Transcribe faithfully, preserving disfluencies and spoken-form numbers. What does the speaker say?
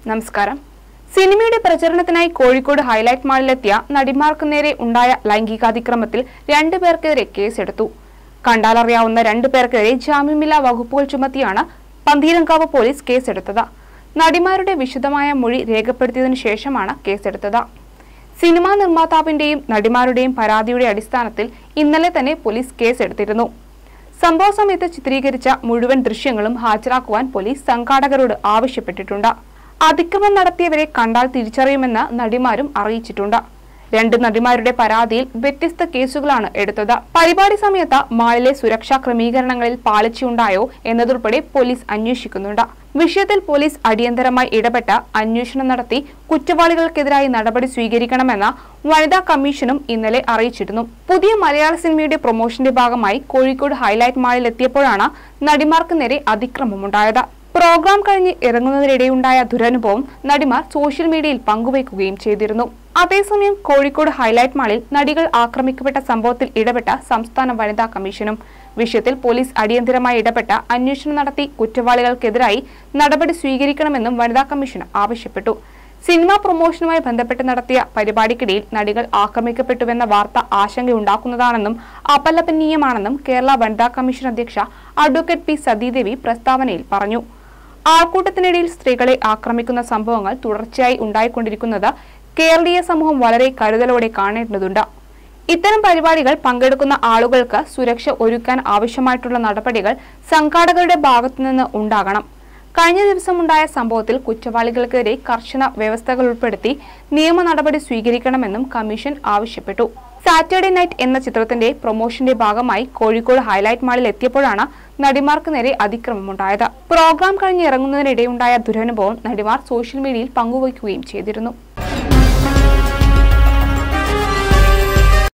നമസ്കാരം. സിനിമയുടെ പ്രചരണത്തിനായി കോഴിക്കോട് ഹൈലൈറ്റ് മാളിലെത്തിയ നടിമാർക്ക് നേരെ ഉണ്ടായ ലൈംഗികാതിക്രമത്തിൽ രണ്ടു പേർക്കെതിരെ കേസെടുത്തു. കണ്ടാലറിയാവുന്ന രണ്ടു പേർക്കെതിരെ ജാമ്യമില്ലാ വകുപ്പുകൾ ചുമത്തിയാണ് പന്തീരങ്കാവ് പോലീസ് കേസെടുത്തത്. നടിമാരുടെ വിശദമായ മൊഴി രേഖപ്പെടുത്തിയതിനു ശേഷമാണ് കേസെടുത്തത്. സിനിമാ നിർമ്മാതാവിന്റെയും നടിമാരുടെയും പരാതിയുടെ അടിസ്ഥാനത്തിൽ ഇന്നലെ തന്നെ പോലീസ് കേസെടുത്തിരുന്നു. സംഭവ സമയത്ത് ചിത്രീകരിച്ച മുഴുവൻ ദൃശ്യങ്ങളും ഹാജരാക്കുവാൻ പോലീസ് സംഘാടകരോട് ആവശ്യപ്പെട്ടിട്ടുണ്ട്. അതിക്രമം നടത്തിയവരെ കണ്ടാൽ തിരിച്ചറിയുമെന്ന് നടിമാരും അറിയിച്ചിട്ടുണ്ട്. രണ്ട് നടിമാരുടെ പരാതിയിൽ വ്യത്യസ്ത കേസുകളാണ് എടുത്തത്. പരിപാടി സമയത്ത് മാളിലെ സുരക്ഷാ ക്രമീകരണങ്ങളിൽ പാളിച്ചയുണ്ടായോ എന്നതുൾപ്പെടെ പോലീസ് അന്വേഷിക്കുന്നുണ്ട്. വിഷയത്തിൽ പോലീസ് അടിയന്തരമായി ഇടപെട്ട് അന്വേഷണം നടത്തി കുറ്റവാളികൾക്കെതിരായി നടപടി സ്വീകരിക്കണമെന്ന് വനിതാ കമ്മീഷനും ഇന്നലെ അറിയിച്ചിരുന്നു. പുതിയ മലയാള സിനിമയുടെ പ്രൊമോഷന്റെ ഭാഗമായി കോഴിക്കോട് ഹൈലൈറ്റ് മാളിൽ എത്തിയപ്പോഴാണ് നടിമാർക്ക് നേരെ അതിക്രമമുണ്ടായത്. പ്രോഗ്രാം കഴിഞ്ഞ് ഇറങ്ങുന്നതിനിടെയുണ്ടായ ദുരനുഭവം നടിമാർ സോഷ്യൽ മീഡിയയിൽ പങ്കുവയ്ക്കുകയും ചെയ്തിരുന്നു. അതേസമയം കോഴിക്കോട് ഹൈലൈറ്റ് മാളിൽ നടികൾ ആക്രമിക്കപ്പെട്ട സംഭവത്തിൽ ഇടപെട്ട സംസ്ഥാന വനിതാ കമ്മീഷനും വിഷയത്തിൽ പോലീസ് അടിയന്തരമായി ഇടപെട്ട് അന്വേഷണം നടത്തി കുറ്റവാളികൾക്കെതിരായി നടപടി സ്വീകരിക്കണമെന്നും വനിതാ കമ്മീഷൻ ആവശ്യപ്പെട്ടു. സിനിമാ പ്രൊമോഷനുമായി ബന്ധപ്പെട്ട് നടത്തിയ പരിപാടിക്കിടയിൽ നടികൾ ആക്രമിക്കപ്പെട്ടുവെന്ന വാർത്ത ആശങ്കയുണ്ടാക്കുന്നതാണെന്നും അപലപനീയമാണെന്നും കേരള വനിതാ കമ്മീഷൻ അധ്യക്ഷ അഡ്വക്കേറ്റ് പി സതീദേവി പ്രസ്താവനയിൽ പറഞ്ഞു. ആൾക്കൂട്ടത്തിനിടയിൽ സ്ത്രീകളെ ആക്രമിക്കുന്ന സംഭവങ്ങൾ തുടർച്ചയായി ഉണ്ടായിക്കൊണ്ടിരിക്കുന്നത് കേരളീയ സമൂഹം വളരെ കരുതലോടെ കാണേണ്ടതുണ്ട്. ഇത്തരം പരിപാടികൾ പങ്കെടുക്കുന്ന ആളുകൾക്ക് സുരക്ഷ ഒരുക്കാൻ ആവശ്യമായിട്ടുള്ള നടപടികൾ സംഘാടകരുടെ ഭാഗത്തുനിന്ന് ഉണ്ടാകണം. കഴിഞ്ഞ ദിവസമുണ്ടായ സംഭവത്തിൽ കുറ്റവാളികൾക്കെതിരെ കർശന വ്യവസ്ഥകൾ ഉൾപ്പെടുത്തി നിയമ നടപടി സ്വീകരിക്കണമെന്നും കമ്മീഷൻ ആവശ്യപ്പെട്ടു. സാറ്റർഡേ നൈറ്റ് എന്ന ചിത്രത്തിന്റെ പ്രൊമോഷന്റെ ഭാഗമായി കോഴിക്കോട് ഹൈലൈറ്റ് മാളിൽ എത്തിയപ്പോഴാണ് നടിമാർക്ക് നേരെ അതിക്രമമുണ്ടായത്. പ്രോഗ്രാം കഴിഞ്ഞ് ഇറങ്ങുന്നതിനിടെയുണ്ടായ ദുരനുഭവം നടിമാർ സോഷ്യൽ മീഡിയയിൽ പങ്കുവയ്ക്കുകയും ചെയ്തിരുന്നു.